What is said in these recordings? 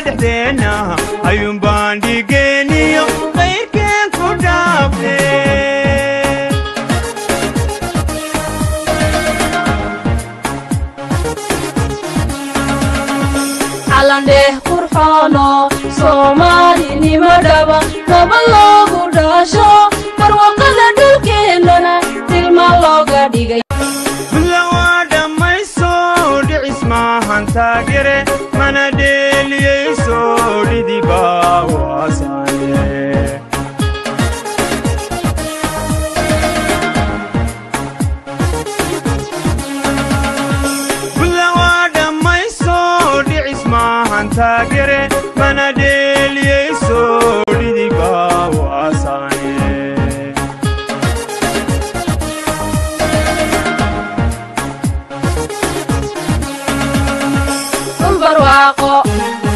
دحدينا أيوم باندي جينيو غير كان كودافي على قرحانو سومالي نمدبا نبلو قداشو فروقنا دلكيننا تلما لوغا ديغي بلوادا مايسو دي اسمها تاجري مانا ديلي يسو دي باواساني بلوادا مايسو دي اسمها تاجري مانا ديلي يسو دي باواساني برواقو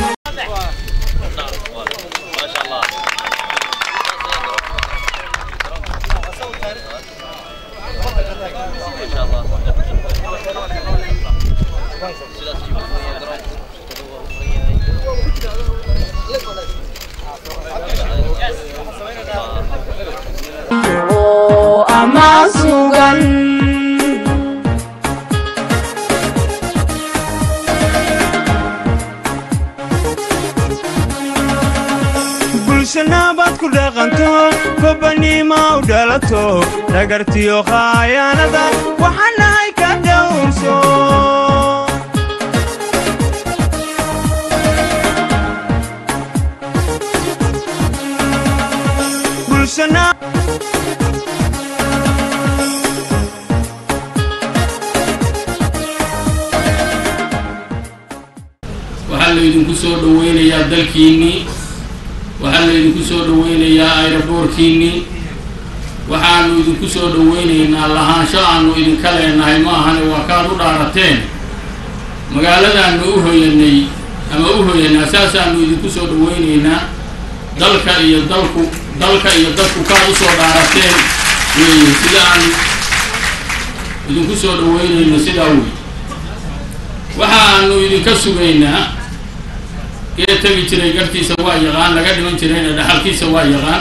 ما شاء الله أما سوغن bulshanabaad ku dhaqanto gobaniima u dhalato dhagartiyo khayaanada waxaanahay ka dhowrso waxaa la idinku soo dhaweynayaa dalkiinii waxaa la idinku soo dhaweynayaa aeroboorkiinii waxaanu idinku soo dhaweynaynaa lahaansho aanu idinka leenahay ma ahane waa kaad u dhaarateen magaaladaanu u hoyanay ama u hoyanaa saasaanu idinku soo dhaweynaynaa dalka iyo dadku kaad u soo dhaarateen weeye sida aan idinku soo dhaweynayno sidaa wey waxaanu idinka sugaynaa ee tagi jiray gartiisa waa yaqaan laga dhiman jirayna dhaxalkiisa waa yaqaan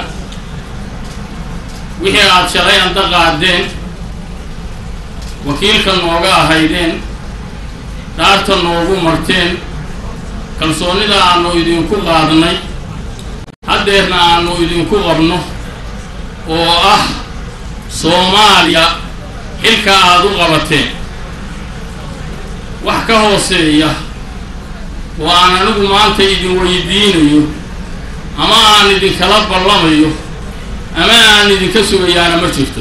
wixii aad shalay anda qaadeen wakiilka nooga ahaydeen dhaarta noogu marteen kalsoonida aanu idinku qaadnay haddeerna aanu idinku qabno oo ah Soomaaliya xilka aad u qabateen wax ka hooseeya oo aan anigu maanta idin weydiinayo ama aan idinkala ballamayo ama aan idinka sugayaana ma jirto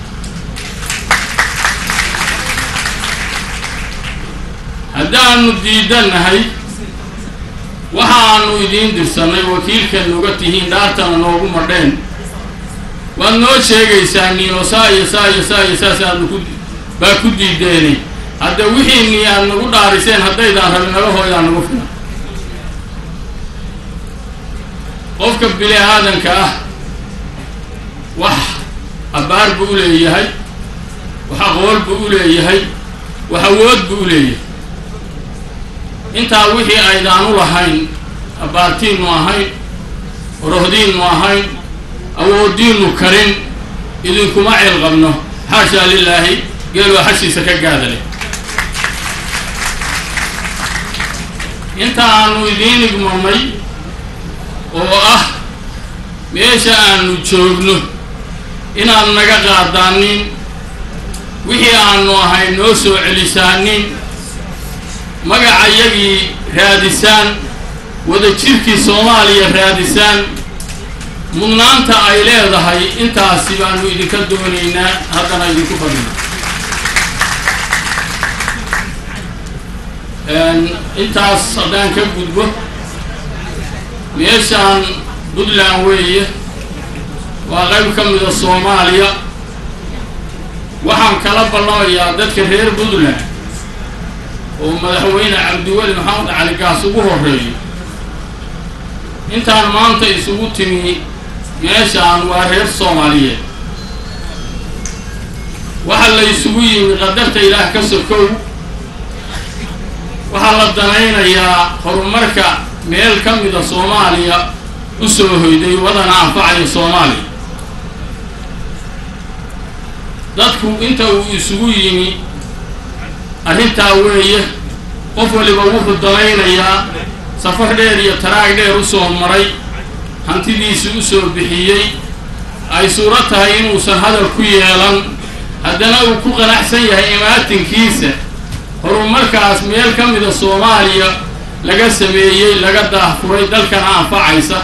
haddaanu diidanahay waxaanu idin dirsanay wakiilkan uga tihiin dhaartana noogu madheen waad noo sheegaysaa niino saasaanu baa ku diideenay hadda wixii niyaad nagu dhaariseen haddaydaan rabin naga hooyaan nagu filan qofka bini aadanka ah wax abaar buu u leeyahay wax aqoon buu u leeyahay wax awood buu u leeyahay intaa wixii aydaan u lahayn abaartiinnu ahayn rohdiinnu ahayn awoodiinnu karin idinkuma ceel qabno xaashaa lilaahi geeloo xashiisa ka gaada leh inta aanu idiin igmamay oo ah meesha aanu joogno inaad naga qaadaanin wixii aanu ahay noo soo celisaanin magacayagii raadisaan wada jirkii Soomaaliya raadisaan mudnaanta ay leedahay intaasi baanu idinka doonaynaa haddana idinku fadhina intaas haddaan ka gudbo meeshaan Puntland weeye waa qayb ka mid ah Soomaaliya waxaan kala ballamayaa dadka reer Puntland oo madaxweyne Cabdiweli Maxamed Cali Gaas ugu horeeyay intaan maanta isugu timi meeshaan waa reer Soomaaliyeed waxa la isugu yimi qadarta Ilaah ka sokow waxa la danaynayaa horumarka meel ka mida Soomaaliya u soo hoyday wadana anfacaya Soomaaliya dadku inta uu isugu yimi arrintaa weeye qof waliba wuxuu dalaynayaa safar dheer iyo taraag dheer u soo maray hantidiisu u soo bixiyey ay suura tahay inuusan hadal ku yeelan haddana uu ku qanacsan yahay imaatinkiisa horumarkaas meel ka mida Soomaaliya laga sameeyey laga daahfuray dalkana anfacaysa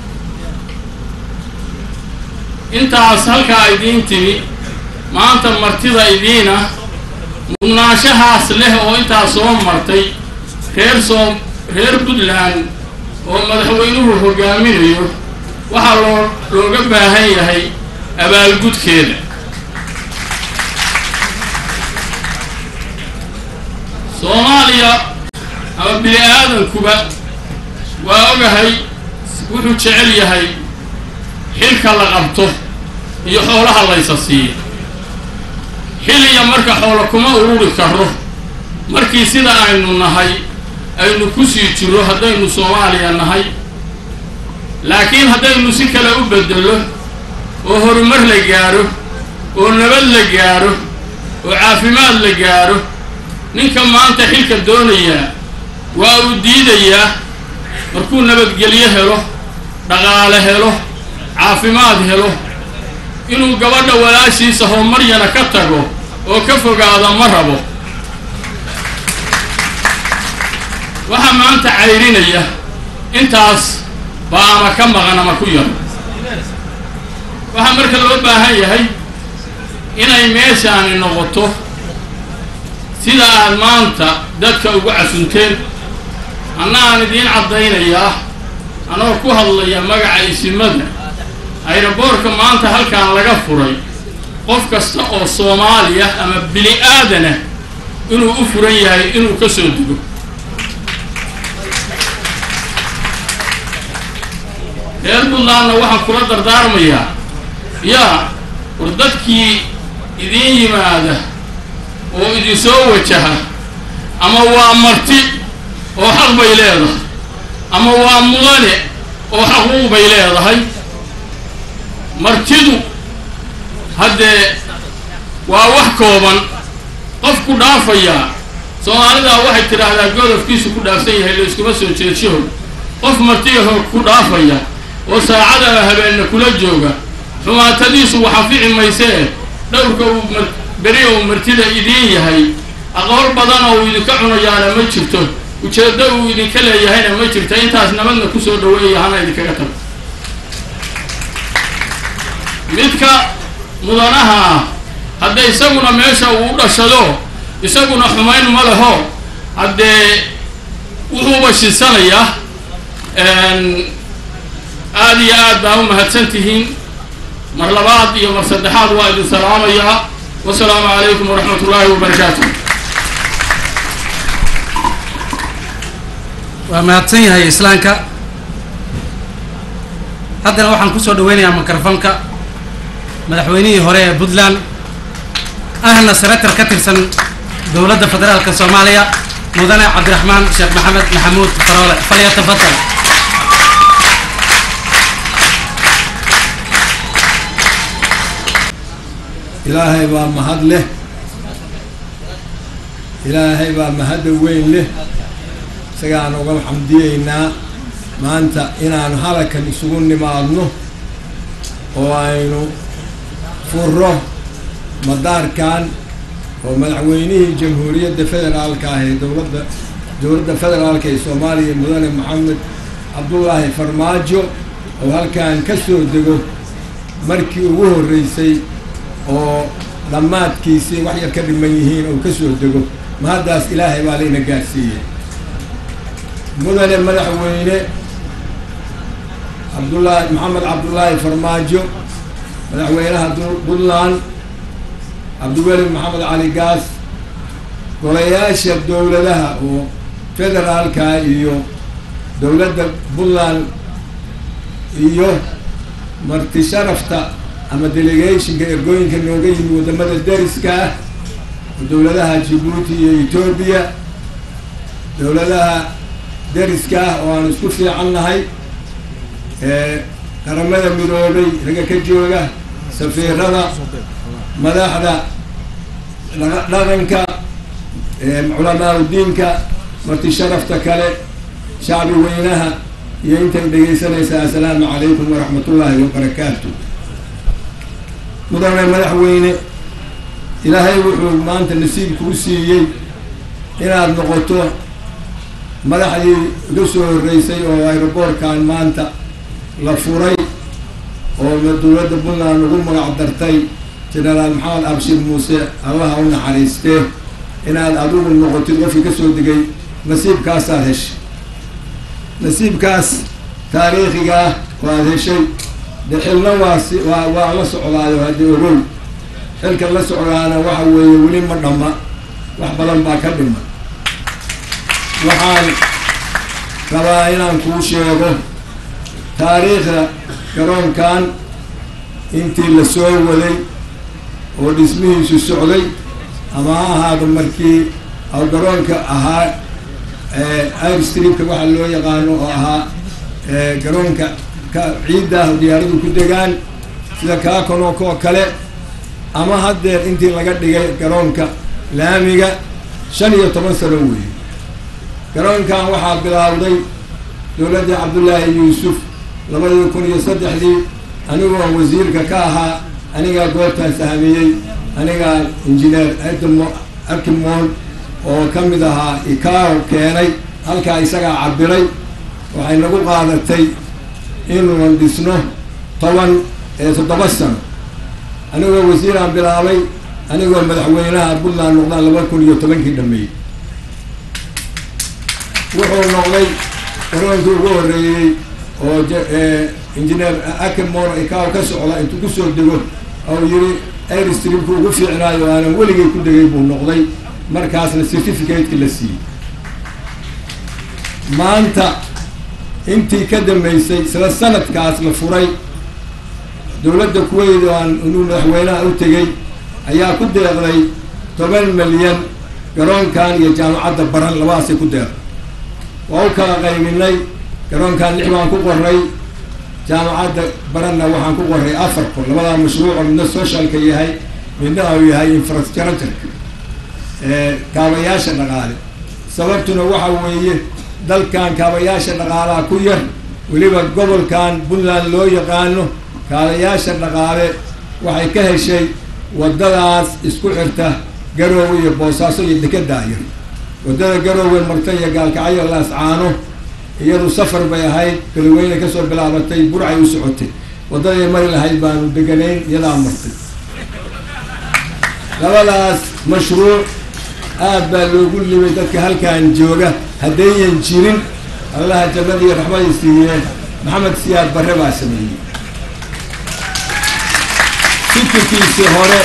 intaas halkaa idiin timi maanta martida idiina mudnaanshahaas leh oo intaa soo martay reer Puntland oo madaxweynuhu hogaaminayo waxaa looga baahan yahay abaalgudkeeda Soomaaliya ama bini'aadankuba waa ogahay wuxuu jecel yahay xilka la qabto iyo xoolaha la isa siiyo xilliga marka xoolo kuma ururi karo markii sida aynu nahay aynu ku sii jiro haddaynu Soomaaliya nahay laakiin haddaynu si kale u bedelo oo horumar la gaaro oo nabad la gaaro oo caafimaad la gaaro ninka maanta xilka doonaya waa uu diidayaa markuu nabadgelyo helo dhaqaale helo caafimaad helo inuu gabadha walaashiisa horumaryana ka tago oo ka fogaada ma rabo waxa maanta cayrinaya intaas baa ama ka maqan ama ku yar waxa marka loo baahan yahay inay meeshaani noqoto sida aad maanta dadka ugu casunteen annaan idiin caddaynayaa anoo ku hadlaya magaca isimada ayraboorka maanta halkaan laga furay qof kasta oo Soomaaliya ama bini'aadana inuu u furan yahay inuu ka soo digo reer Puntlandna waxaan kula dardaarmayaa war dadkii idiin yimaada oo idin soo wajaha ama waa marti oo xaq bay leedahay ama waa mudane oo xaquuq bay leedahay martidu haddee waa wax kooban qof ku dhaafaya Soomaalida waxay tiraahdaa godofkiisu ku dhaafsan yahay la iskuma soo jeedsho qof martiyaho ku dhaafaya oo saacada habeenna kula jooga xumaatadiisu waxa fiici maysee dhowrka uu beriyo martida idiin yahay aqoon badan oo idinka cunayaana ma jirto ujeedo uu idinka leeyahayna ma jirto intaas nabadna ku soo dhaweeyahana idinkaga tago midka mudanaha hadda isaguna meesha uu dhashado isaguna xumayn ma laho haddee wuxuu bashisanaya aad iyo aad baa u mahadsantihiin mar labaad iyo mar saddexaad waa idin salaamayaa wasalaamu calaykum waraxmatullaahi wabarakaatu waa mahadsan yahay islaanka haddana waxaan ku soo dhaweynayaa mikrofoonka madaxweynihii hore ee Puntland ahna senator ka tirsan dowladda federaalka Soomaaliya mudane Cabdiraxmaan Sheekh Maxamed Maxamuud Faroole falyatafadal ilaahay baa mahad leh ilaahay baa mahad weyn leh isagaan uga xamdiyeynaa maanta inaan halkan isugu nimaadno oo aynu furo madaarkan oo madaxweynihii jamhuuriyadda federaalka ah ee dowladda federaalka ee Soomaaliya mudane Maxamed Cabdullaahi Farmaajo oo halkan ka soo dego markii ugu horeysay oo dhammaadkiisii wax yar ka dhiman yihiin oo ka soo dego mahadaas ilaahay baa leena gaarsiiyey mudane madaxweyne Maxamed Cabdullaahi Farmaajo madaxweynaha Puntland Cabdiweli Maxamed Cali Gaas golayaasha dowladaha oo federaalka iyo dowladda Puntland iyo marti sharafta ama delegationka ergooyinka nooga yimi wadamada dariska ah dowladaha Djibouti iyo Ethiopia dowladaha deriska ah oo aan isku fiicannahay qaramada midoobay raga ka jooga safiirada madaxda dhaqanka culamaa udiinka marti sharafta kale shacbi weynaha iyo intay dhegaysanaysaa assalaamu calaykum waraxmatullaahi wabarakaatu. mudane madaxweyne, ilaahay wuxuu maanta nasiib kuu siiyey inaad noqoto madaxdii uga soo horreysay oo aeroboortkan maanta la furay oo dowladda puntland ugu magac dartay genaraal maxamed abshir muuse allaha u naxariistee inaad adigu noqotid qofkii ka soo degay. nasiibkaasaad heshay, nasiibkaas taariikhiga ah waad heshay. de xilna waa la socdaayo haddii ogow xilka la socdaana waxa weeye weli ma dhamma, wax badan baa ka dhima. waxaan rabaa inaan kuu sheego taariikhda garoonkan intii la soo waday oo dhismihiisu socday, ama ha ahaado markii aw garoonka ahaa airstripka waxa loo yaqaano oo ahaa garoonka ka ciidda ah diyaaradu ku degaan sida kaakonokoo kale, ama haddeer intii laga dhigay garoonka laamiga 15 sano weeye. garoonkan waxaa bilaawday dowladdii cabdullaahi yuusuf 2003 anigoo wasiirka ka ahaa, anigaa goobtaan sahamiyey, anigaa injineer arkimoon oo ka mid ahaa ikaaw keenay halkaa isagaa cabiray. waxay nagu qaadatay inuunan dhisno 7 sano. anigoo wasiiraan bilaabay, anigoo madaxweynaha puntland noqdaan 2010 dhameeyey. wuxuu noqday garoonkii ugu horreeyey oo injineer akimoon ikaaw ka socda intuu kusoo dego oo yiri airstripku ugu fiicnaayo aanan weligay ku degay buu noqday. markaasna certificate-ki la siiyey. maanta intii ka dambeysay isla sanadkaas la furay, dowladda kuweyt oo aan inuu madaxweynaha u tegey ayaa ku deeqday 10 milyan garoonkan iyo jaamacadda baran, labadaasay ku deeqday. waa u kala qayminay, garoonkan 6 baan ku qoray, jaamacadda baranna waxaan ku qoray 4 kor. labadaa mashruuco midna socialka yahay, midna uu yahay infrastructureka kaabayaasha dhaqaale. sababtuna waxa weeye dalkan kaabayaasha dhaqaalaha ku yar, weliba gobolkan puntland loo yaqaano kaabayaasha dhaqaale waxay ka heshay waddadaas isku xirta garoowe iyo boosaaso iyo dekeddaa yar. waddada garoowe marta iyo gaalkacyo laascaano iyadu safar bay ahayd, galweyne kasoo bilaabatay burcay u socotay. waddaday mari lahayd baanu deganayn, iyadaa martay. labadaas mashruuc aad baa loogu limay dadka halkan jooga. haddayan jirin allaha jannadii raxmadii siiyeen maxamed siyaad barre baa sameeyey. fikirkiisii hore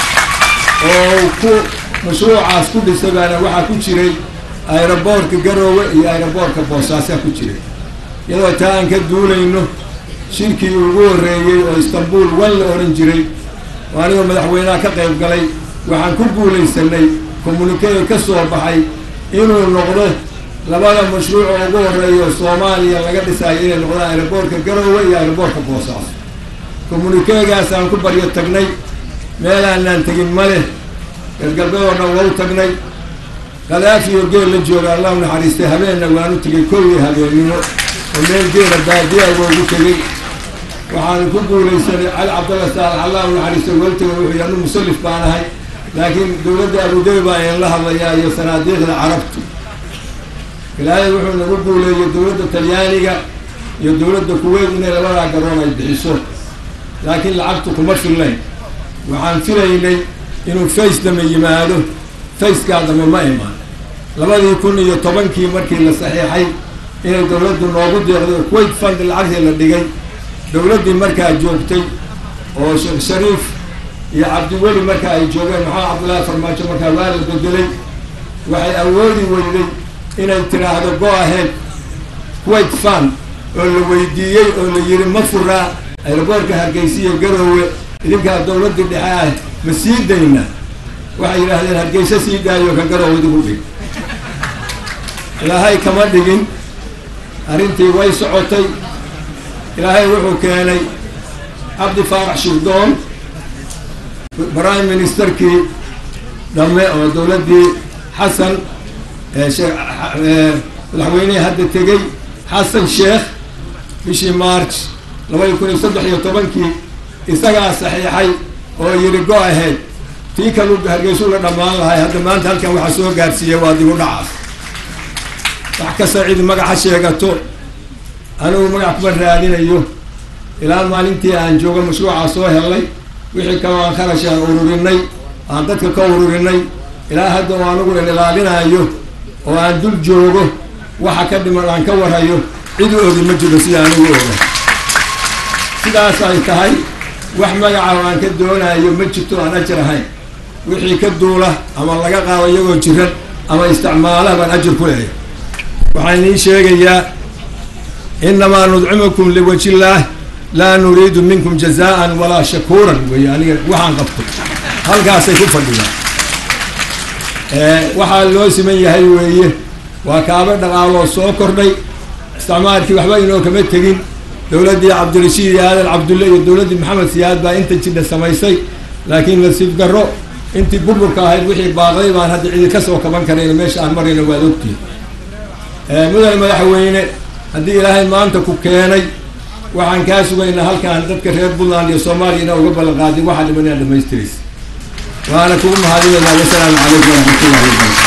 oo mashruucaas ku dhisay baana waxaa ku jiray aeroboortka garoowe iyo aeroboortka boosaasaa ku jiray. iyadoo taa aan ka duulayno, shirkii ugu horreeyey oo istanbul 1 la oran jiray oo anigoo madaxweynaha ka qayb galay, waxaan ku guulaysanay communique ka soo baxay inuu noqdo labada mashruuc oo ugu horreeya Soomaaliya laga dhisayo inay noqdaan aeroboortka garoowe iyo aeroboortka boosaaso. communiquegaas aan ku baryo tagnay, meel aanaan tegin male, galbeedna waa u tagnay. Gadaafi iyo geel la jooga allah naxariistay, habeenna waanu tegay kowdii habeenimo oo meel geela baadiya ugu tegay. waxaan ku guulaysanay cali cabdalla saalax allah naxariistay waltaga wuxuu yaanu musallif baan ahay, laakiin dowladda Abu Dhabi baa in la hadlayaa iyo sanaadiiqda carabtu. ilaahay wuxuu nagu guuleeyay dowladda Talyaaniga iyo dowladda Kuwait inay labadaa garoon ay bixiso, laakiin lacagtu kuma fillayn. waxaan filaynay inuu face dama yimaado, facekaa dama ma imaan. 2010 markii la saxiixay inay dowladdu noogu deeqday Kuwait fund lacagtii la dhigay, dowladdii markaa joogtay oo Sheekh Shariif iyo Cabdiweli markaa ay joogeen, maxamed cabdullaahi farmaajo markaa waa la bedelay. waxay awoodi weyday inay tiraahdo go ahead Kuwait fund oo la weydiiyey oo la yiri ma furaa aeroboortka Hargeysa iyo Garoowe, idinkaa dowladdii dhexe ah ma sii dayna. waxay yidhaahdeen Hargeysa sii daayo ka Garoowe dib u dhig. ilaahay kama dhigin, arrintii way socotay ilaahay wuxuu keenay cabdi faarax shirdoon prime ministerkii dhamme oo dowladdii xasan madaxweynihii hadda tegey xasan sheekh bishii march 2013 isagaa saxiixay oo yidhi go ahead tii kalu hargeysu la dhammaan lahay hadda maanta halkan waxaa soo gaarsiiyey waa dib u dhacaas wax kasta cid magaca sheegato anigu magac kuma raadinayo ilaa maalintii aan joogo mashruucaa soo helay wixii kaloo aan kharash aan ururinay aan dadka ka ururinay ilaa hadda oo anigu ilaalinayo oo aan dul joogo waxa ka dhiman aan ka warayo cid u ogi ma jiro sida anigu oga sidaas ay tahay wax magaca aan ka doonayo ma jirto aan ajar ahayn wixii ka duula ama laga qaado iyagoo jiran ama isticmaala baan ajar ku leeyahay waxaan ii sheegayaa innamaa nudcimukum liwajhillaah laa nuriidu minkum jazaa'an walaa shakuuran weeye aniga waxaan qabto halkaasay ku fadhiyaan waxaa loo siman yahay weeye waa kaaba dhaqaaloo soo kordhay isticmaalkii waxba inoo kama tegin dowladdii cabdirashiid iyo aadan cabdulle iyo dowladdii maxamed siyaad baa inta jidha samaysay laakiin nasiib darro intii burburka ahayd wixii baaqday baan hadda cidi ka soo kaban karayna meesha aan marayna waad ogtihin mudane madaxweyne haddii ilaahay maanta ku keenay waxaan kaa sugaynaa halkaan dadka reer puntland iyo soomaaliya inaa uga ballan qaadin waxaa dhiman inaad dhamaystiraysa waana kugu mahadinaynaa wasalaamu calaykum waraxmatullahi wabarakatu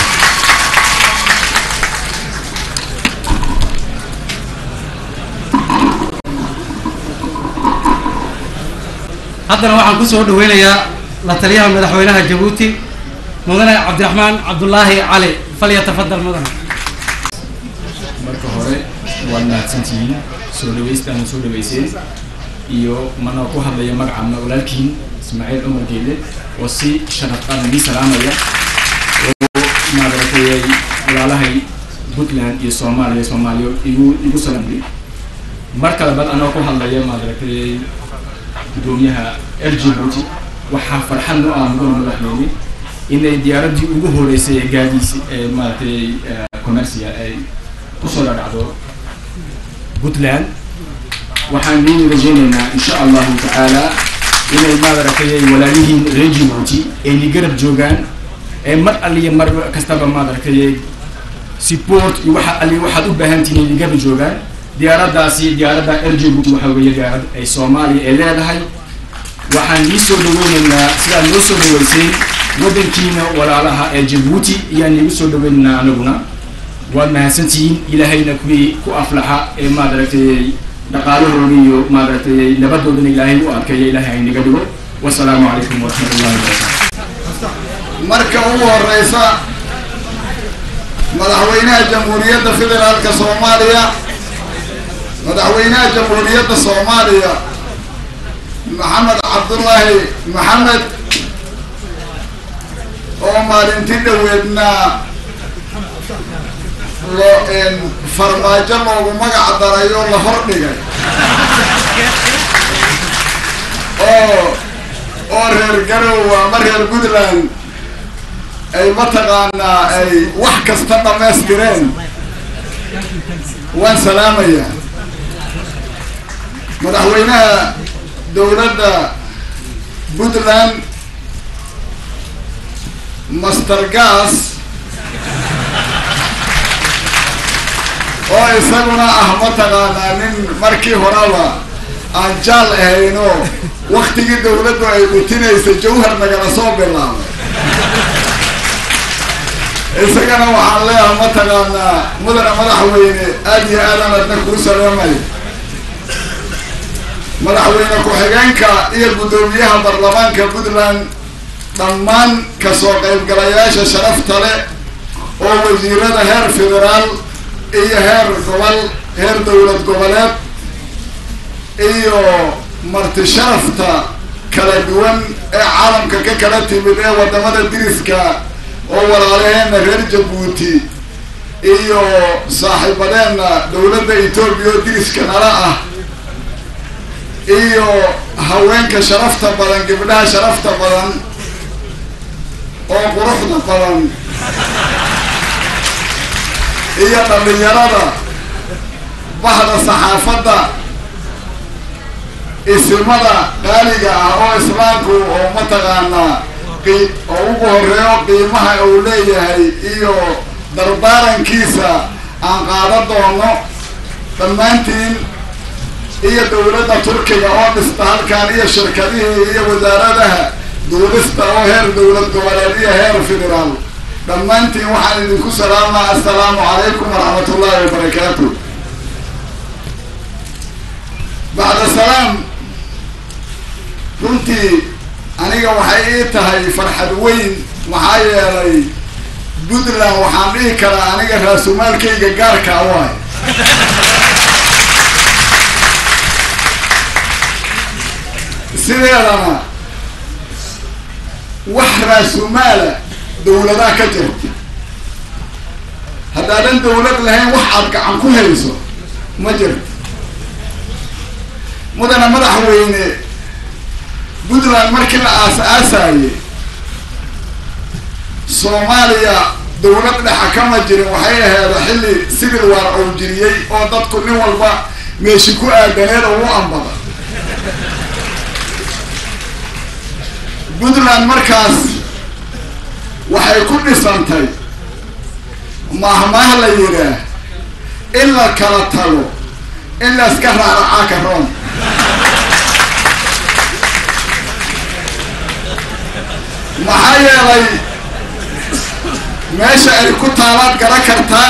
haddana waxaan ku soo dhaweynayaa la taliyaha madaxweynaha jabuuti mudane cabdiraxmaan cabdullaahi cali falyatafadal mudane marka hore waad mahadsantihiin soo dhawaystaana soo dhawayseen iyo manoo ku hadlaya magaca walaalkiin ismaaciil cumar geele oo si sharaf qaran ii salaamaya oo maadaratay walaalahay puntland iyo soomaaliya igu salaamay marka labaad anoo ku hadlaya maadaratay gudoomiyaha Djibouti waxaa farxad noo ah mudane madaxweyne inay diyaaraddii ugu horeysay ee gaadiisi ee maadaratay commercial ay kusoo dhacdo puntland waxaan idin rajaynaynaa insha allahu tacaala inay maadaratay walaalihiin reer Djibouti ay ni garab joogaan ee mar aliya mar kastaba maadaratay support iyo waxaad u baahantihiin inay garab joogaan diyaaraddaasi diyaaradda Djibouti waxa weeye diyaarad ay Soomaaliya ay leedahay waxaan ii soo dhaweynaynaa sidaad noo soo dhaweyseen waddankiina walaalaha ee Djibouti iyaan igu soo dhaweynaynaa anaguna waad mahadsantihiin ilaahayna kuwii ku aflaxa ee maadaratay dhaqaalahooda iyo maadaratay nabadoodana ilaahay u adkeeya ilaahay naga dhigo wasalaamu calaykum waraxmatullahi wabarakaatu marka ugu horeysa madaxweynaha jamhuuriyadda federaalka Soomaaliya madaxweynaha jamhuuriyadda Soomaaliya maxamed cabdullaahi maxamed oo maalintii dhaweedna farmaajo loogu magac daray oo la hordhigay oo reer garowe ama reer puntland ay mataqaanaa ay wax kasta dhammaystireen waan salaamayaa madaxweynaha dowladda puntland master gas oo isaguna ah mataqaanaa nin markii horeba aan jaal ahayno waktigii dowladdu ay dhutinaysay jawhar nagala soo bilaabay isagana waxaan leeyahay mataqaanaa mudane madaxweyne aad iyo aadaan adna kuu salaamay madaxweyne ku-xigeenka iyo guddoomiyaha baarlamaanka puntland dhammaan kasoo qaybgalayaasha sharafta leh oo wasiirada heer federaal iyo heer gobol heer dowlad goboleed iyo marti sharafta kala duwan ee caalamka ka kala timid ee wadamada diriska oo walaalaheena reer Djibouti iyo saaxiibadeena dowladda Itoobiya oo diriska nala ah iyo haweenka sharafta badan gabdhaha sharafta badan oo quruxda badan iyo dhalinyarada bahda saxaafadda isimada qaaliga ah oo islaamku oo mataqaanaa oo ugu horeeyo qiimaha uu leeyahay iyo dardaarankiisa aan qaadan doono dhammaantiin iyo dowladda turkiga oo dhista halkaan iyo shirkadihii iyo wasaaradaha duulista oo heer dowlad goboleed iyo heer federaal dhammaantiin waxaan idinku salaamaa assalaamu calaykum waraxmatullaahi wabarakaatu. bacda salaam, runtii aniga waxay ii tahay farxad weyn maxaa yeelay Puntland waxaan dhihi karaa aniga raasumaalkayga gaarka waay. sideedana wax raasumaala dowladaha ka jirta haddaadan dowlad lahayn wax aad gacan ku hayso ma jirto. mudana madaxweyne, Puntland markii la aasaasayay Soomaaliya dowlad dhexa kama jirin, waxay ahayd xilli civil war oo jiriyay oo dadku nin walba meeshi ku aadaneed oo u ambada. Puntland markaas waxay ku dhisantay mahmaah la yidhaah in la kala tago in la iska raaracaa ka roon. maxaa yeelay meesha ay ku taalaad garan kartaa,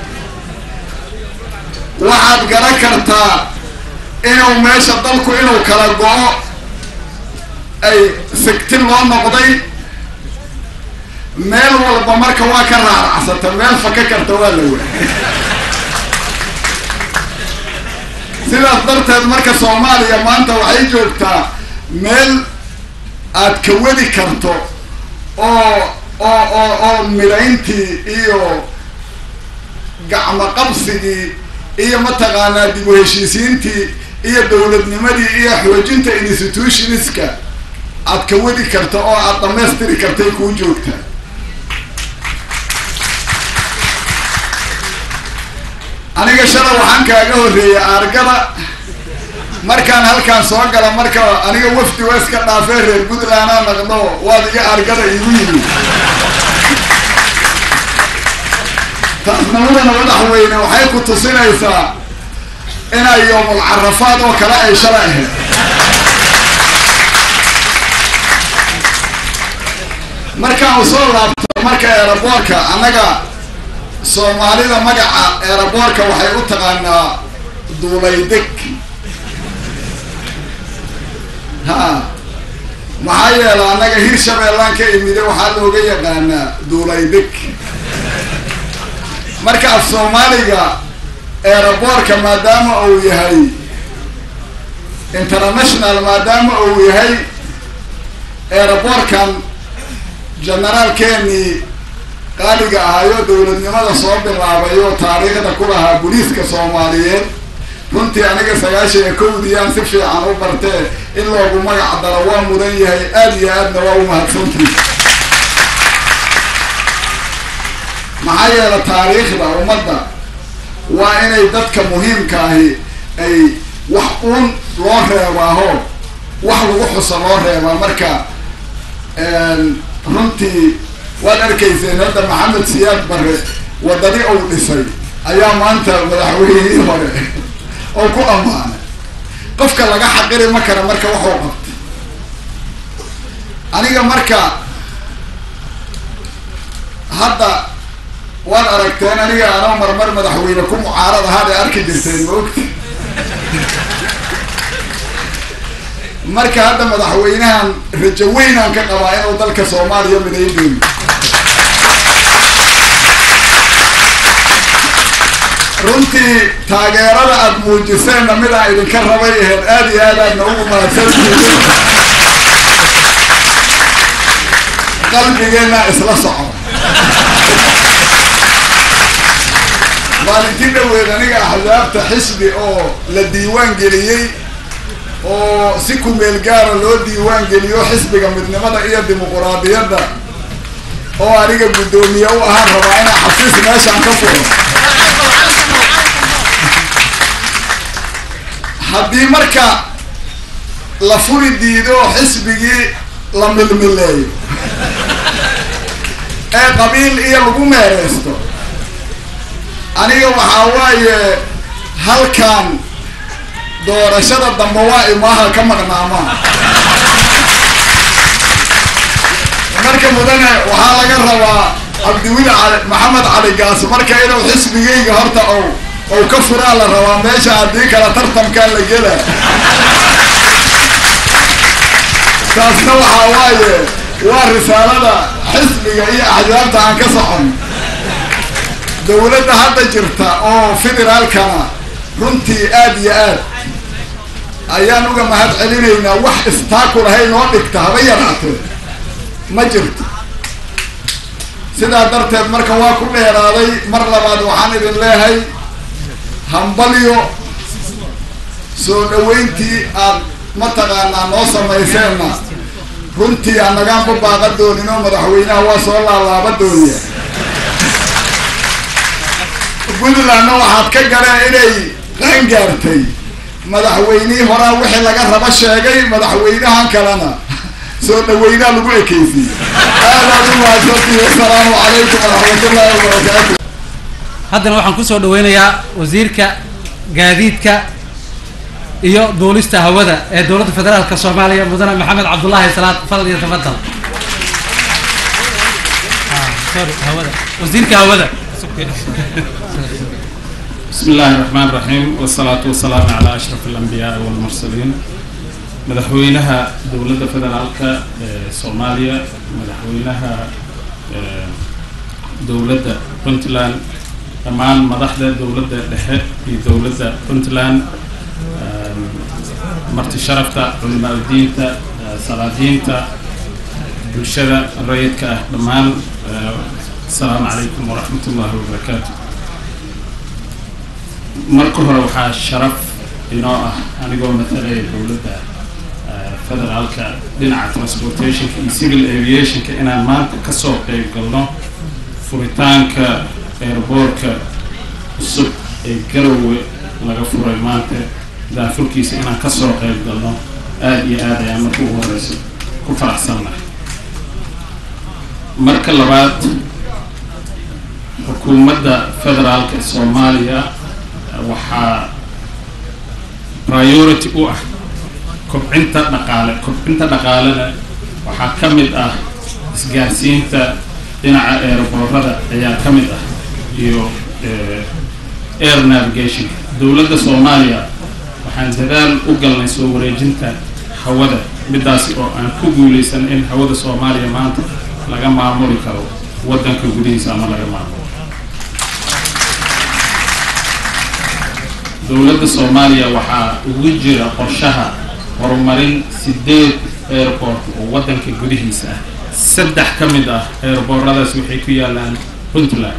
waxaad garan kartaa inuu meesha dalku inuu kala go-o ay sigtin loo noqday. meel walba marka waa ka raaracsata, meel faka karta waa la waay. sidaas darteed marka Soomaaliya maanta waxay joogtaa meel aad ka wadi karto oo midayntii iyo gacmo qabsigii iyo mataqaanaa dib u heshiisiintii iyo dowladnimadii iyo xoojinta institutionska aad ka wadi karto oo aad dhammaystiri kartay kuu joogtaa. aniga shalay waxaan kaaga horreeyay argada markaan halkaan soo gala, marka aniga wafdi waa iska dhaafee reer Puntland aan naqdo waad iga argada igu yimi. taasnimada madaxweyne waxay ku tusinaysaa inay yoomul carafaad oo kale ay shalay ahayd. markaan usoo laabto marka eeraboorka, annaga Soomaalida magaca eeraboorka waxay u taqaanaa duulaydeg. maxaa yeelay annaga Hirshabeellaan ka imide waxaa looga yaqaanaa duulaydeg. marka af Soomaaliga eeraboorka maadaama uu yahay international, maadaama uu yahay eeraboorkan generaalkeennii qaaliga ahayo dowladnimada soo bilaabayo taariikhda ku lahaa booliiska Soomaaliyeed, runtii aniga 91 si fiican u bartee in loogu magac daro waa mudan yahay. aad iyo aadna waa u mahadsantihiin. maxaa yeelay taariikhda ummadda waa inay dadka muhiimka ahi ay wax uun loo reebaaho wax lagu xuso loo reebaa. marka runtii waad arkayseen hadda Maxamed Siyaad Barre wadadii uu dhisay ayaa maanta madaxweynihii hore oo ku ammaanay. qofka laga xaqiri ma kara marka wuxuu qabtay. aniga marka hadda waad aragteen aniga anoo marmar madaxweyne ku mucaarad ahaad arki jirteen ma ogti. marka hadda madaxweynahan rajo weyn aan ka qabaa inuu dalka Soomaaliya midayn doono. runtii taageerada aad muujiseenna mid aan idinka rabay ahayd. aad iyo aad aadna ugu mahadsantihiin. qalbigeenna isla soco. maalintii dhaweed aniga axsaabta xisbi oo la diiwaan geliyey oo si ku meel gaara loo diiwaan geliyo xisbiga midnimada iyo dimuqraadiyadda oo aniga guddoomiye u ahaan rabaa inaan xafiis meeshaan ka furo. haddii marka la furi diido xisbigii la milmileeyo ee qabiil iyo lagu meereysto aniga waxaa waaye halkan doorashada dambe waa imaaha ka maqnaamaa marka mudane waxaa laga rabaa cabdiweli maxamed cali gaas marka inuu xisbigayga horta ou ka furaa la rabaa meesha haddii kala tartamkaa la gela taasna waxaa waaye waa risaalada xisbiga iyo axzaabta aan ka socon dawladda hadda jirta oo federaalkana runtii aad iyo aad ayaan uga mahad celinaynaa wax istaakulahay noo dhigta haba yaraatee ma jirto sidaa darteed marka waa ku dheeraaday mar labaad waxaan idin leehay hambalyo soo dhaweyntii aad mataqaanaa noo samayseenna runtii annagaan ku baaqa doonin oo madaxweynaha waa soo laalaaba dooniya puntlandna waxaad ka gareen inay qaan gaartay madaxweynihii horaa wixii laga rabo sheegay madaxweynahan kalena soo dhaweynaa lagu ekeysiyey aadaad u mahadsantihi assalaamu calaykum waraxmatullaahi wabarakaatu haddana waxaan ku soo dhaweynayaa wasiirka gaadiidka iyo duulista hawada ee dowladda federaalka Soomaaliya mudane maxamed cabdullaahi salaad fadal iyo tafadal وزيرك هودا بسم الله الرحمن الرحيم والصلاة والسلام على أشرف الأنبياء والمرسلين مدحوينها دولة فدرالك صوماليا مدحوينها دولة بنتلان كمان مدحدة دولة دحق في دولة بنتلان مرت شرفتا علماء الدين سلاطين بالشدة الرئيك كمان السلام عليكم ورحمة الله وبركاته marka hore waxaa sharaf inoo ah anigoo matalaya dowladda federaalka dhinaca transportationka iyo civil aviationka inaan maanta ka soo qayb galno furitaanka airportka cusub ee Garowe laga furay maanta daafurkiisa inaan ka soo qayb galno aad iyo aad ayaan marka ugu horeyso ku faraxsanahay marka labaad xukuumadda federaalka Soomaaliya waxaa priority u ah kobcinta dhaqaalena waxaa ka mid ah isgaarsiinta dhinaca airportada ayaa ka mid ah iyo air navigation dowladda Soomaaliya waxaan dadaal u galnay soo wareejinta hawada midaasi oo aan ku guuleysan in hawada Soomaaliya maanta laga maamuli karo wadanka gudihiisa ama laga maamulo dowladda Soomaaliya waxaa ugu jira qorshaha horumarin 8 airport oo wadanka gudihiisa ah 3 ka mid ah airportadaas waxay ku yaalaan Puntland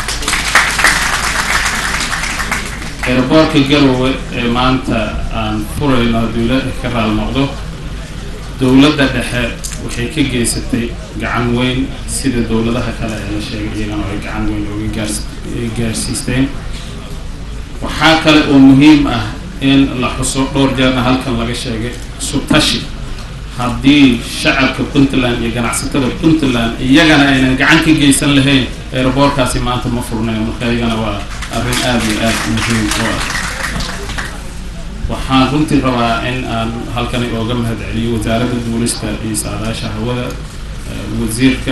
airportka Garowe ee maanta aan furayno dowladda ka raal noqdo dowladda dhexe waxay ka geysatay gacan weyn sida dowladaha kale ee la sheegay inay gacan weyn uga gaarsiisteen waxaa kale oo muhiim ah in la xuso dhowr jeerna halkan laga sheegay sutashi haddii shacabka Puntland iyo ganacsatada Puntland iyagana aynan gacan ka geysan lahayn airportkaasi maanta ma furnayn marka iyagana waa arrin aad iyo aad muhiim u ah waxaan runtii rabaa in aan halkan ooga mahad celiyo wasaaradda duulista iyo saadaasha hawada wasiirka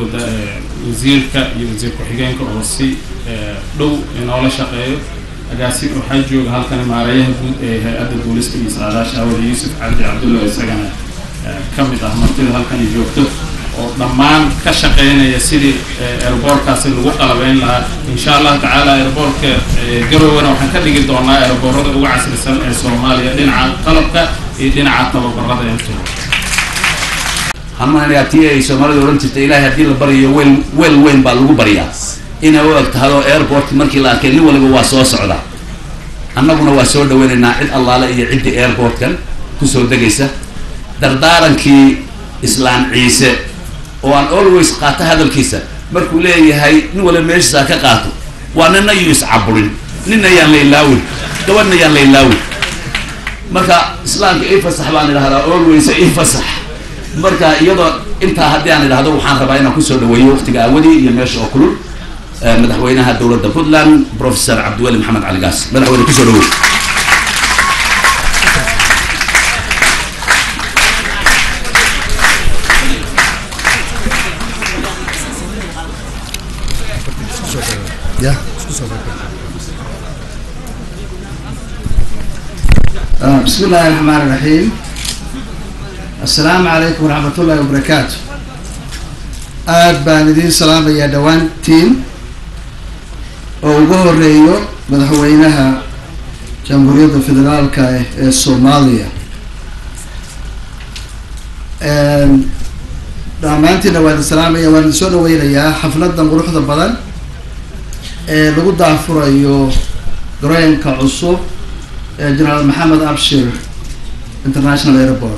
iyo wasiir ku-xigeenka oo si dhow inoola shaqeeyo agaasi waxaa jooga halkan maareeyaha guud ee hay'adda duulista iyo saadaasha hawada Yuusuf Cabdi Cabdullahi isagana ka mid ah martida halkan joogto oo dhammaan ka shaqeynaya sidii airportkaasi lagu qalabeyn lahaa insha Allah taala airportka Garowe waxaan ka dhigi doonaa airportada ugu casrisan ee Soomaaliya dhinaca qalabka iyo dhinaca tababarada inta أما أنا أتيه سومالي ورنت إلهي هدي البرية وين بالغبرية إن وقت هذا إيربورت مركي لكن ولا بواسوس عدا أنا بنا واسود وين ناعد الله لا يعد إيربورت كان كسر دقيسة دردارا كي إسلام عيسى وأن always قاته هذا الكيسة مركولي هاي نولا ميش ذاك قاته وأنا نيوس عبرين نينا يان ليلاوي دونا يان ليلاوي marka islaamka ii fasax baan idhahdaa always ii fasax marka iyadoo intaa haddii aan idhahdo waxaan rabaa inaan kusoo dhaweeyo waqtiga awadii iyo meesha oo kulul madaxweynaha dowladda puntland professor cabdiweli maxamed cali gaas madaxweyne kusoo dhaweey بسم الله الرحمن الرحيم السلام عليكم ورحمة الله وبركاته بان دين سلام يا دوان تيم وجوه الرئيو مدحوينها جمهورية الفدرال كالصومالية دعمانتي نواد السلام يا وان سونا وينيا حفلة نروح البلد لقد عفوا يو قرين كعصوب جنرال محمد أبشر International Airport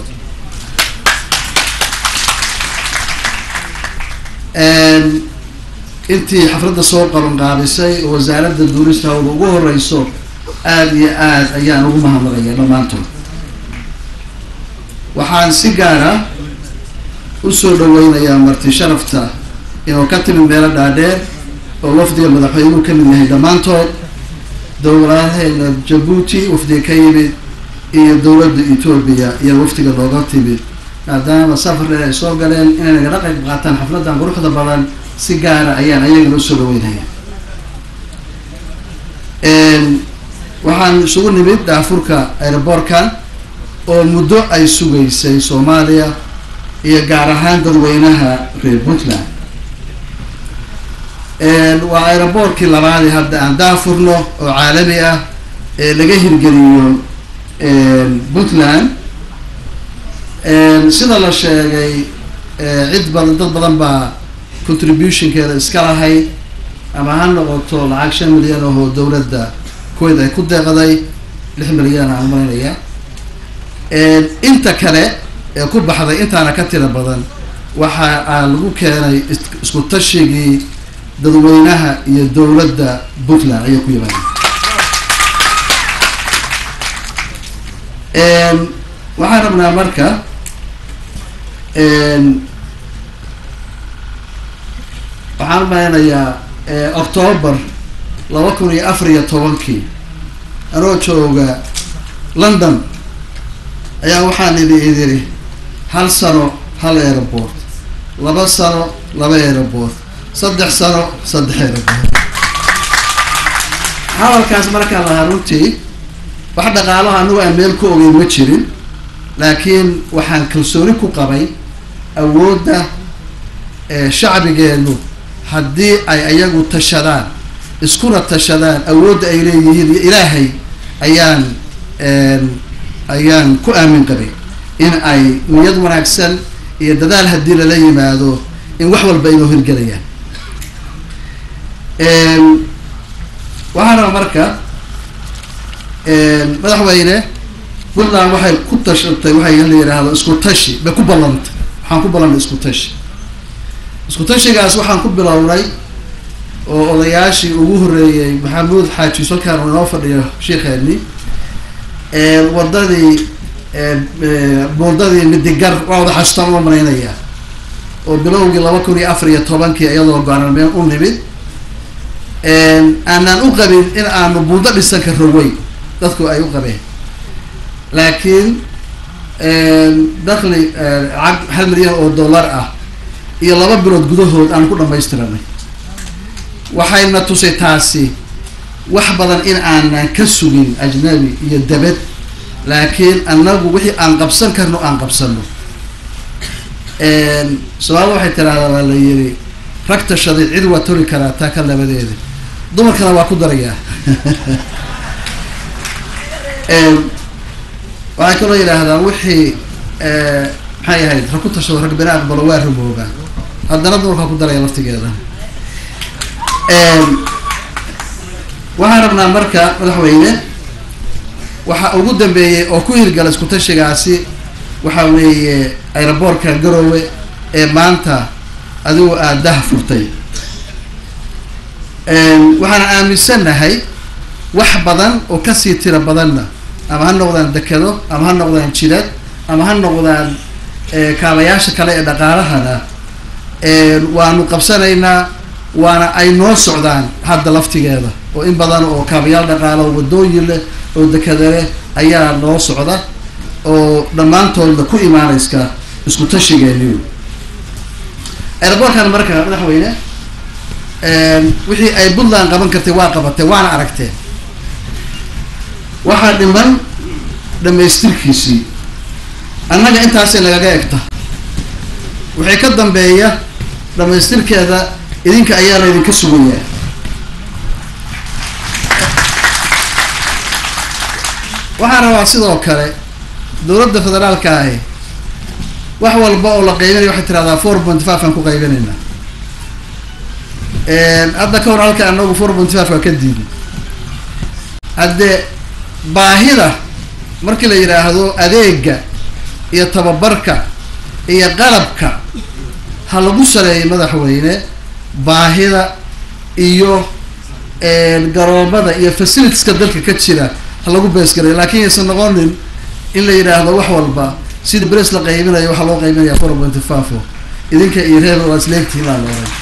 intii xafladda soo qaban qaabisay wasaaradda duulista oo ugu horeyso aad iyo aad ayaan ugu mahadnaqaya dhammaantood waxaan si gaar ah u soo dhaweynayaa marti sharafta inuu ka timid meelo dhaadheer oo wafdiga madaxweynuhu ka mid yahay dhammaantood dowladaheena Djibouti wafdiga ka yimid iyo dowladda Ethiopia iyo wafdiga looga timid maadaama safar ay soo galeen inay naga qayb qaataan xafladan quruxda badan si gaar ah ayaan ayaga soo dhaweynayaa waxaan isugu nimid daafurka airportka oo muddo ay sugaysay Soomaaliya iyo gaar ahaan dadweynaha reer Puntland waa airportkii labaad hadda aan daafurno oo caalami ah ee laga hirgeliyo Puntland sida la sheegay cid badan dad badan baa contribution keeda iska lahayd ama ha noqoto lacag 5 milyan oo dowladda Kuwait ay ku deeqday 6 milyan aan marinaya inta kale ee ku baxday intaana ka tira badan waxa lagu keenay isku tashigii dadweynaha iyo dowladda Puntland ay ku yimaadeen waxaan rabnaa marka waxaan maaynayaa October 2014 anoo jooga London ayaa waxaan idin hal sano hal airport 2 sano 2 airport 3 sano 3 airport halkaas marka la runtii wax dhaqaalaha anigu aan meel ku ogeyn ma jirin laakiin waxaan kalsooni ku qabay awoodda shacbigeenu haddii ay ayagu tashadaan iskuna tashadaan awoodda ay leeyihiin ilaahay ayaan ku aamin qabay in ay niyad wanaagsan iyo dadaal haddii lala yimaado in wax walba inuu hirgelayaan waxaana marka madaxweyne Puntland waxay ku tashatay waxay la yiraahdo isku tashi ba ku ballantay waxaan ku ballantay isku tashigaas waxaan ku bilownay oo odayaashii ugu horeeyay Maxamuud Xaaji Salkaan oo noo fadhiyo sheekheeni wadadii midigar wada xastaan oo mareynaya oo bilowgii 2014 iyadoo go'aanmeen u nimid aanan u qabin in aanu buundo dhisan ka rogay dadku ay u qabeen laakiin dakhli $1 milyan ah iyo 2 bilood gudahood aan ku dhameystiranay waxayna tusay taasi wax badan in aanan ka sugin ajnabi iyo dabad laakiin annagu wixii aan qabsan karno aan qabsano su'aal waxay tiraahdaa la yiri ragta shadiid cid waa tori karaa taa ka labadeeda dumarkana waa ku darayaa waxay kaloo yidhaahdaan wixii maxay ahayd rag ku tashado rag bini aqbalo waa rumoogaan haddana dumarkaa ku daraya laftigeeda waxaan rabnaa marka madaxweyne waxa ugu dambeeyay oo ku hirgala isku tashigaasi waxa weeye airportka Garowe ee maanta adigu aad dah furtay waxaan aaminsanahay wax badan oo ka sii tira badanna ama ha noqdaan dekado ama ha noqdaan jidad ama ha noqdaan kaabayaasha kale ee dhaqaalahana waanu qabsanaynaa waana ay noo socdaan hadda laftigeeda oo in badan oo kaabayaal dhaqaalo oo wadooyin leh oo dekada leh ayaa noo socda oo dhammaantoodna ku imaanayska isku tashigeeni airportkan marka madaxweyne wixii ay Puntland qaban kartay waa qabatay waana aragtee waxaa dhiman dhamaystirkiisii annaga intaasay nagaga egta wixii ka dambeeya dhamaystirkeeda idinka ayaa laydinka sugayaa waxaan rabaa sidoo kale dowladda federaalka ahi wax walba oo la qaybinayo waxay tirahdaa 4.5 aan ku qaybinaynaa hadda ka hor halka anagu 4.5 waa ka diiday haddee baahida markii la yidhaahdo adeega iyo tababarka iyo qalabka ha lagu saleeyo madaxweyne baahida iyo garoomada iyo facilitieska dalka ka jira ha lagu beesgaray laakiin aysan noqonin in la yidhaahdo wax walba sida bres la qaybinayo waxaa loo qaybinaya 4.5 idinka iyo reer waa isleegtiin baa la oran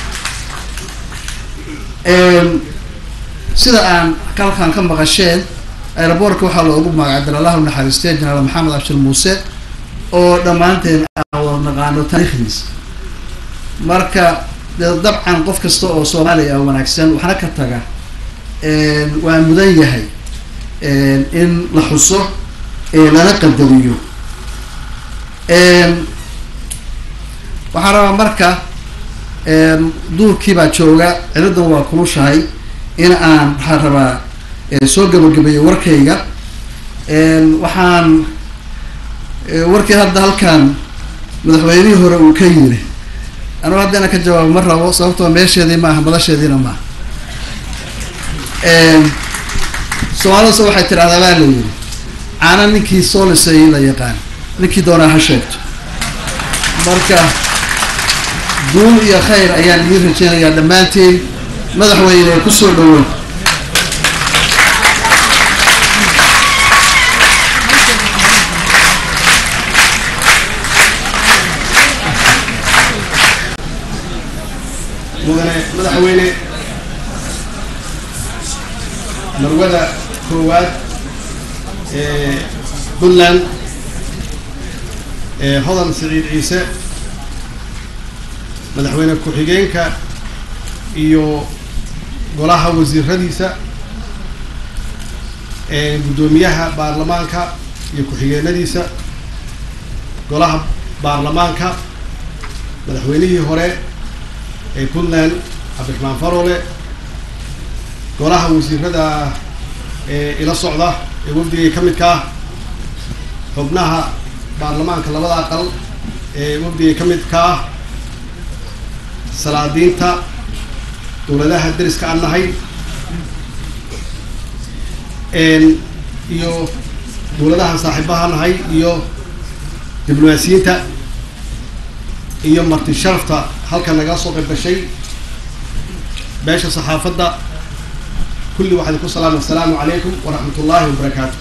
sida aan kalkan ka maqasheen airportka waxaa loogu magacdaray Allah u naxariistay General Maxamed Abshir Muuse oo dhamaanteen aan naqaano taariikhdiisa marka dabcan qof kasta oo Soomaali ah wanaagsan waxna ka taga waa mudan yahay in la xuso lana qadariyo waxaan rabaa marka duurkii baa jooga ciladan waa kulushahay in aan waxaan rabaa soo gabagabeeyo warkayga waxaan warkii hadda halkan madaxweynihii hore uu ka yiri anuu haddana ka jawaabo ma rabo sababtoo meesheedii maaha madasheediina maaha soomaalida waxay tidhahdaa baa la yiri caana ninkii soo lisay la yaqaan ninkii doonaa ha sheegto marka guul iyo khayr ayaan idin rajeynayaa dhammaantiin madaxweyne ku soo dhawow madaxweyne marwada koowaad Puntland hodan Siciid Ciise madaxweyne ku-xigeenka iyo golaha wasiiradiisa gudoomiyaha baarlamaanka iyo ku-xigeenadiisa golaha baarlamaanka madaxweynihii hore Puntland Cabdiraxmaan Farole golaha wasiirada ila socda wafdiga ka midka xubnaha baarlamaanka labada aqal wafdiga ka midka salaadiinta dowladaha dariska aan nahay iyo dowladaha saaxiibaha nahay iyo diblomaasiyiinta iyo marti sharafta halka naga soo qayb gashay beesha saxaafadda kulli waxaan ku salaamay assalaamu calaykum wa rahmatullaahi wa barakaatuh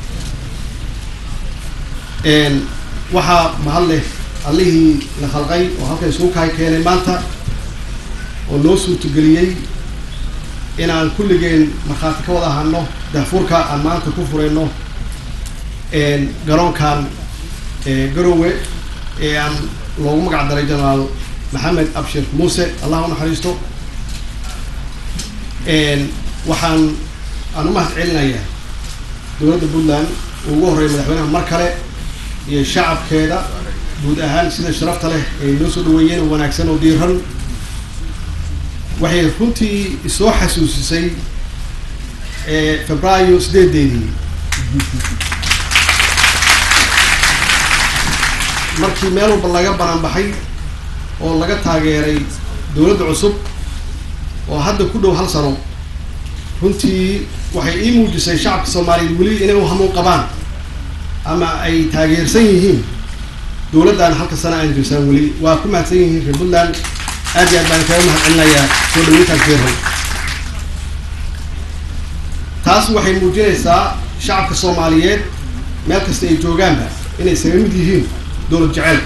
waxaa mahad leh allihii la khalqay oo halka isugu kahay keenay maanta oo noo suurtageliyey inaan kulligeen markhaati ka wada ahano daafurka aan maanta ku furayno garoonkan Garowe aan loogu magac daray General Maxamed Abshir Muuse Allah u naxariisto waxaan u mahad celinayaa dowladda Puntland ugu horeeyay madaxweynaha mar kale iyo shacabkeeda guud ahaan sida sharafta leh ay noo soo dhaweeyeen oo wanaagsan oo diiran waxay runtii soo xasuusisay Febraayo 8 markii meel walba laga banaan oo laga taageeray dowladda cusub oo hadda ku dhow hal sano runtii waxay ii muujisay shacabka Soomaaliyeed weli inay u hamuun qabaan ama ay taageersan yihiin dowladdan halka sana aan jirsan weli waa ku mahadsan yihiin reer Puntland aad iyo aad baan kaga mahad celinayaa soo dhaweyntaas fiican taas waxay muujinaysaa shacabka Soomaaliyeed meel kasta ay joogaanba inay sameeyeen yihiin dowlad jacayl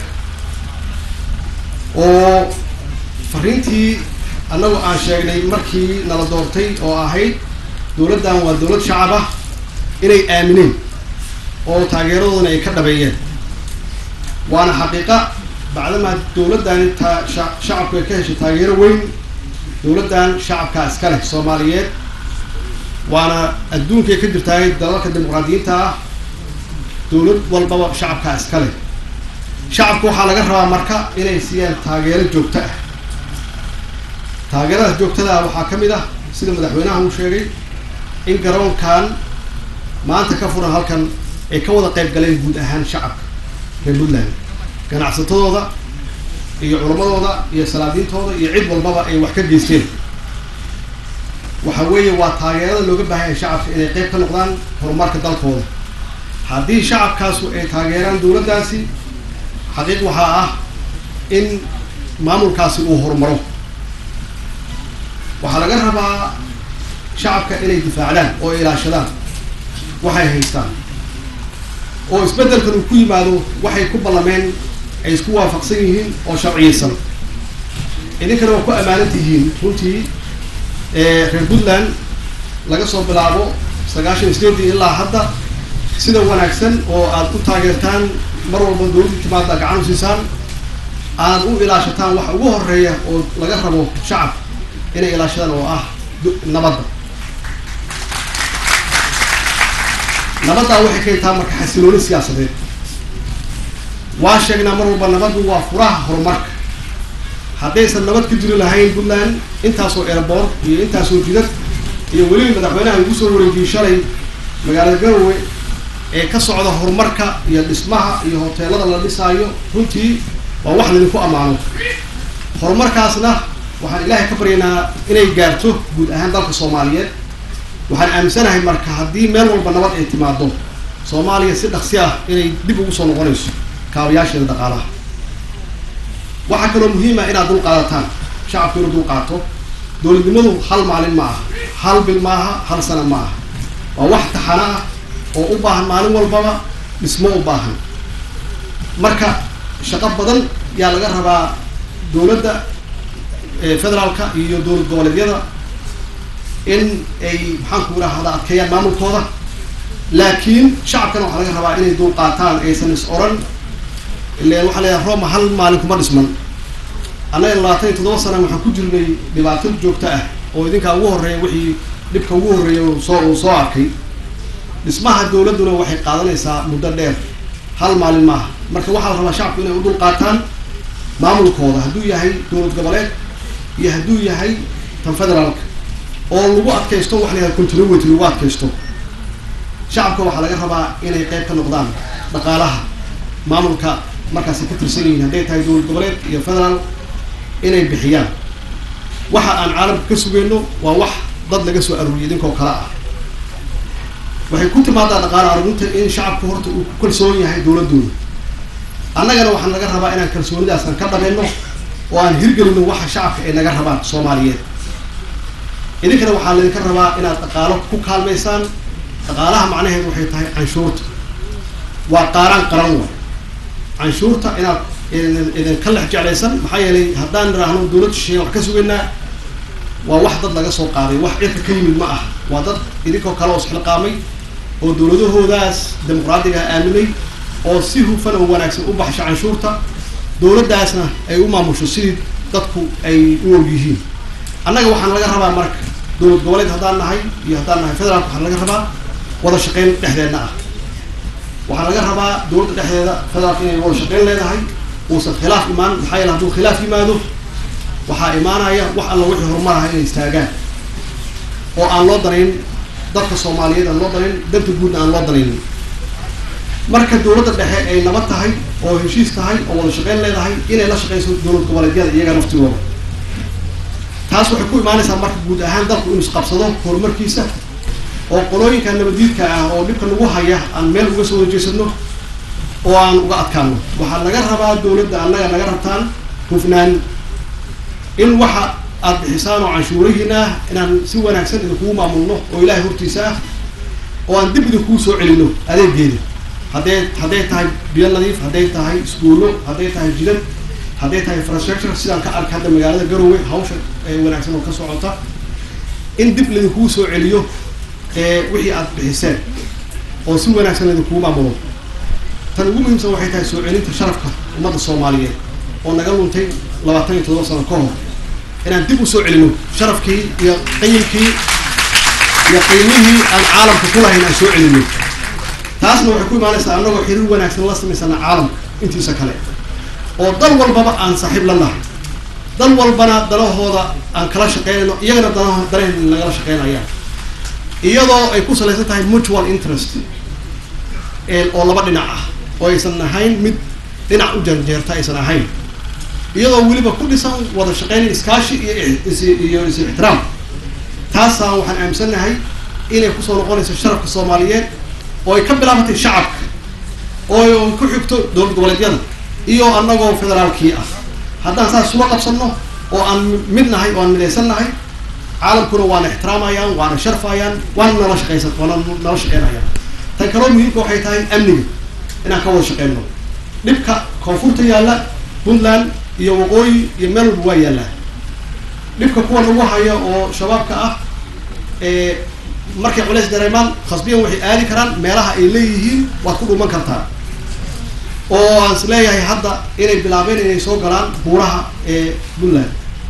oo fariintii annagu aan sheegnay markii nala doortay oo ahayd dowladdan waa dowlad shacab ah inay aamineen oo taageeradoodana ay ka dhabeeyeen waana xaqiiqa bacdama dowladdan shacabku ay ka heshay taageero weyn dowladdan shacabka iska leh Soomaaliyeed waana adduunka ka jirtay dalalka dimuqraadiyiinta ah dowlad walba shacabka iska leh shacabku waxa laga rabaa marka inay siiyaan taageero joogto ah taageerada joogtada waxaa kamid ah sida madaxweynaha uu sheegay in garoonkan maanta ka furan halkan ay ka wada qayb galeen guud ahaan shacabka reer Puntland ganacsatadooda iyo culamadooda iyo salaadiintooda iyo cid walbaba ay wax ka geysteen waxa weeye waa taageerada looga baahan yahay shacabka inay qayb ka noqdaan horumarka dalkooda haddii shacabkaasu ay taageeraan dowladdaasi xaqiiq waxaa ah in maamulkaasi uu horumaro waxaa laga rabaa shacabka inay difaacdaan oo ilaashadaan waxay haystaan oo isbeddelkan uu ku yimaado waxay ku ballameen ay isku waafaqsan yihiin oo sharciyeysan idinkana waa ku ammaanan tihiin runtii reer Puntland laga soo bilaabo 98 ilaa hadda sida wanaagsan oo aad u taageertaan mar walba dowladda timaada gacan u siisaan aad u ilaashataan waxa ugu horeeya oo laga rabo shacab inay ilaashadaan oo ah nabadda waxay keentaa marka xasilooni siyaasadeed waa sheegnaa mar walba nabaddu waa furaha horumarka haddaysan nabad ka jiri lahayn Puntland intaasoo airport iyo intaasoo jidad iyo weliba madaxweynaha ugu soo wareejiyay shalay magaalada Garowe ee ka socda horumarka iyo dhismaha iyo hoteelada la dhisaayo runtii waa wax lagu amaano horumarkaasna waxaan ilaahay ka baryaynaa inay gaarto guud ahaan dalka Soomaaliyeed waxaan aaminsanahay marka haddii meel walba nabad ay timaado Soomaaliya si dhaqsi ah inay dib ugu soo noqonayso kaabayaasheeda dhaqaalaha waxa kale oo muhiim ah inaad dul qaadataan shacabku inuu dul qaato dowladnimadu hal maalin ma aha hal bil ma aha hal sano ma aha waa wax taxana ah oo u baahan maalin walbaba dhismo u baahan marka shaqo badan yaa laga rabaa dowladda federaalka iyo dowlad goboleedyada in ay maxaan ku raahdaa adkeeyaan maamulkooda laakiin shacabkana waxaa laga rabaa inay dul qaataan aysan is oran ilaa waxa la Roma hal maalin kuma dhisman anay 27 sano waxaan ku jirnay dhibaato joogto ah oo idinka ugu horeeyay wixii dibka ugu horeeyay soo arkay dhismaha dowladuna waxay qaadanaysaa muddo dheer hal maalin maaha marka waxaa la rabaa shacabku inay u dul qaataan maamulkooda hadduu yahay dowlad goboleed iyo hadduu yahay tan federaalka oo lagu adkaysto wax la continuity lagu adkaysto shacabka waxaa laga rabaa inay qayb ka noqdaan dhaqaalaha maamulka markaas ka tirsan yihiin hadday tahay dowlad goboleed iyo federaal inay bixiyaan waxa aan caalamka ka sugayno waa wax dad laga soo aruuriyay idinkoo kala ah waxay ku timaadaa dhaqaale aruurinta in shacabku horta uu ku kalsoon yahay dowladooda annagana waxaan laga rabaa inaan kalsoonidaas aan ka dhabeeno oo aan hirgelino waxa shacabka ay naga rabaan Soomaaliyeed idinkana waxaa laydinka rabaa inaad dhaqaalo ku kaalmaysaan dhaqaalaha macnaheedu waxay tahay canshuurta waa qaran wa canshuurta inaad idin ka lex jeclaysan maxaa yeelay haddaan niraahno dowladda shisheeye wax ka sugaynaa waa wax dad laga soo qaaday wax cirka ka yimid ma ah waa dad idinkoo kale oo isxilqaamay oo dowladahoodaas dimuqraadiga aaminay oo si hufan oo wanaagsan u baxsho canshuurta dowladdaasna ay u maamusho sidii dadku ay u og yihiin annaga waxaan laga rabaa marka dowlad goboleed haddaan nahay iyo haddaan nahay federaalka waxaan laga rabaa wada shaqayn dhexdeedna ah waxaa laga rabaa dowladda dhexdeeda federaalka inay wada shaqayn leedahay uusan khilaaf imaan maxaa yeele hadduu khilaaf yimaado waxaa imaanaya wax alla wixii horumaraha inay istaagaan oo aan loo danayn dadka Soomaaliyeed aan loo danayn danta guudna aan loo danaynin marka dowladda dhexe ay nabad tahay oo heshiis tahay oo wada shaqayn leedahay inay la shaqayso dowlad goboleedyada iyaga naftigooda taas waxay ku imaanaysaa marka guud ahaan dalku inuu isqabsado horumarkiisa oo qolooyinka nabadiidka ah oo dhibka lagu haya aan meel uga soo wajeesano oo aan uga adkaano waxaa laga rabaa dowladda annaga naga rabtaan hufnaan in waxa aad bixisaan oo canshuurihiina inaan si wanaagsan idinkugu maamulno oo ilaahay hortiisa ah oo aan dib idin kuu soo celino adeegeeda hadday tahay biyo nadiif, hadday tahay iskuullo, hadday tahay jidad, hadday tahay infrastructure sidaan ka arka hadda magaalada Garowe hawsha wanaagsan oo ka socota in dib laydinku soo celiyo wixii aad bixiseen oo si wanaagsan laydinku maamulo. tan ugu muhiimsan waxay tahay soo celinta sharafka ummadda Soomaaliyeed oo naga luntay 27 sano ka hor inaan dib u soo celino sharafkii iyo qiimkii iyo qiimihii aan caalamka ku lahayn aan soo celino. taasna waxay ku imaanaysaa annagoo xiriir wanaagsan la samaysana caalamka intiisa kale oo dal walbaba aan saaxiib la nahay, dal walbana dalahooda aan kala shaqeynayno, iyagana dareen nagala shaqeynayaan iyadoo ay ku salaysan tahay mutual interest oo laba dhinac ah oo aysan ahayn mid dhinac u janjeerta aysan ahayn, iyadoo weliba ku dhisan wada shaqeyn iskaashi iyo is-ixtiraam. taasaan waxaan aaminsanahay inay kusoo noqonayso sharafka Soomaaliyeed oo ay ka bilaabatay shacabka oo ku xigto dowlad goboleedyada iyo annagoo federaalkii ah. haddaan saas sula qabsanno oo aan mid nahay oo aan midaysan nahay, caalamkuna waana ixtiraamayaan, waana sharfayaan, waana nala shaqeynayaan. tan kaloo muhiimka waxay tahay amniga inaan ka wada shaqeyno. dhibka koonfurta yaalla Puntland iyo waqooyi iyo meel walba waa yaallaa. dhibka kuwa lagu hayo oo shabaabka ah markay culays dareemaan khasbiyan waxay aadi karaan meelaha ay leeyihiin waad ku dhuman kartaa, oo aan is leeyahay hadda inay bilaabeen inay soo galaan buuraha Puntland.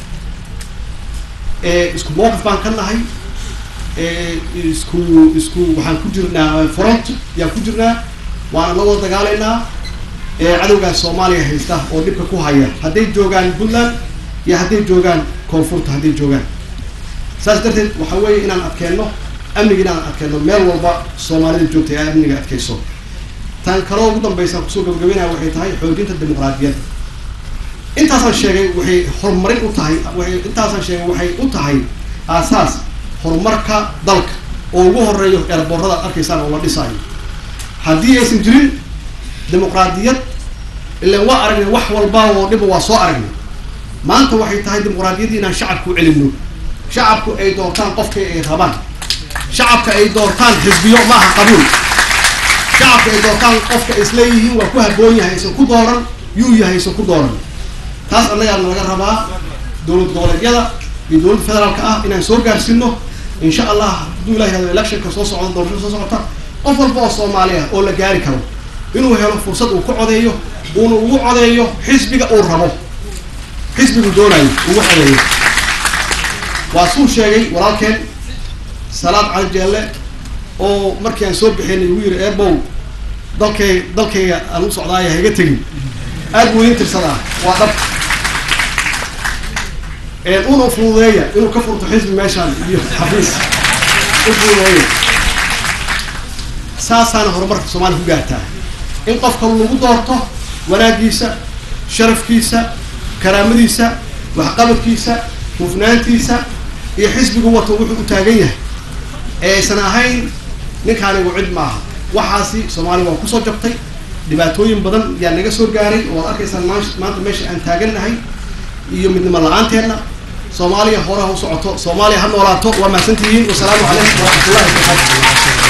isku mowqif baan ka nahay, isku waxaan ku jirnaa front yaan ku jirnaa, waana la wada dagaalaynaa cadowgaas Soomaaliya haysta oo dhibka ku haya, hadday joogaan Puntland iyo hadday joogaan koonfurta hadday joogaan. saas darteed waxa weeye inaan adkeenno amniga, inaan adkeenno meel walba Soomaalida joogtay ay amniga adkayso. tan kaloo ugu dambaysa kusoo gabagabeynaya waxay tahay xoojinta dimuqraadiyadda. intaasaan sheegay waxay horumarin u tahay, waxay u tahay aasaas horumarka dalka oo ugu horeeyo eerboorada arkaysaan oo la dhisayo. haddii aysan jirin dimuqraadiyad ilaa waa aragnay wax walba oo dhiba waa soo aragnay. maanta waxay tahay dimuqraadiyaddii inaan shacabku u celinno, shacabku ay doortaan qofka ay rabaan, shacabka ay doortaan xisbiyo maaha qabuul, shacabka ay doortaan qofka isleeyihiin waa ku habboon yahay aysan ku dooran, yuu yahay aysan ku dooran. taas annagaa naga rabaa dowlad goboleedyada iyo dowladda federaalka ah inaan soo gaarsiino. insha allah hadduu ilaah yahdo electionka soo socda, doorashada soo socota, qof walba oo Soomaali ah oo la gaari karo inuu helo fursad uu ku codeeyo, uuna ugu codeeyo xisbiga uu rabo, xisbigu doonayo ugu codeeyo. waa suu sheegay walaalkeen Salaad Cali Jeelle oo markii aan soo bixinay ugu yiri eebow dalkayga aan u socdaaya ha iga tegin, aad buu ii tirsadaa. waa dhab una fududeeya inuu ka furto xisbi meeshaan iyo xafiis u fududeeya. saasaana horumarka Soomaaliya ku gaartaa in qofka lagu doorto wanaagiisa, sharafkiisa, karaamadiisa, waxqabadkiisa, hufnaantiisa iyo xisbigu wato wuxuu u taagan yahay aysan ahayn ninkaanigu cid maaha. waxaasi Soomaaliya waa kusoo jabtay, dhibaatooyin badan yaa naga soo gaaray oo aad arkaysaan maanta meesha aan taagannahay iyo midnimo la-aanteena. Soomaaliya hore ha u socoto, Soomaaliya ha noolaato. waa mahadsantihiin. wasalaamu calaykum waraxmatullaahi wabarakaatu.